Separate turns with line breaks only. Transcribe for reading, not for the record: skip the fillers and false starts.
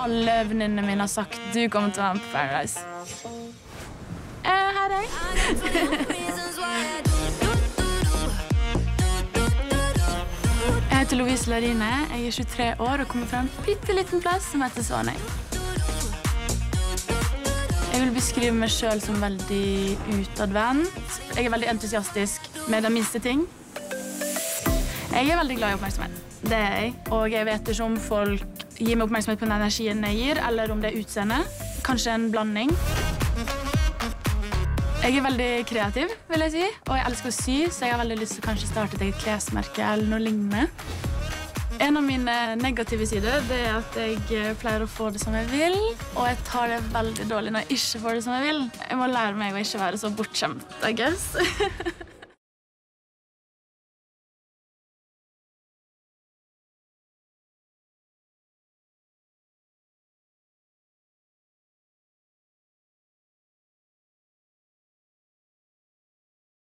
Alle venninnene mine har sagt du kommer til å være med på Paradise. Her er jeg. Jeg heter Louise Larine, jeg er 23 år og kommer fra en bitteliten plass som heter Svanøy. Jeg vil beskrive meg selv som veldig utadvendt. Jeg er veldig entusiastisk med de minste ting. Jeg er veldig glad i oppmerksomhet. Det er jeg. Og jeg vet ikke om folk gir meg oppmerksomhet på den energien jeg gir, eller om det er utseende. Kanskje en blanding. Jeg er veldig kreativ, vil jeg si. Og jeg elsker å sy, så jeg har veldig lyst til å kanskje starte et eget klesmerke eller noe lignende. En av mine negative sider det er at jeg pleier å få det som jeg vil, og jeg tar det veldig dårlig når jeg ikke får det som jeg vil. Jeg må lære meg å ikke være så bortskjemt, I guess.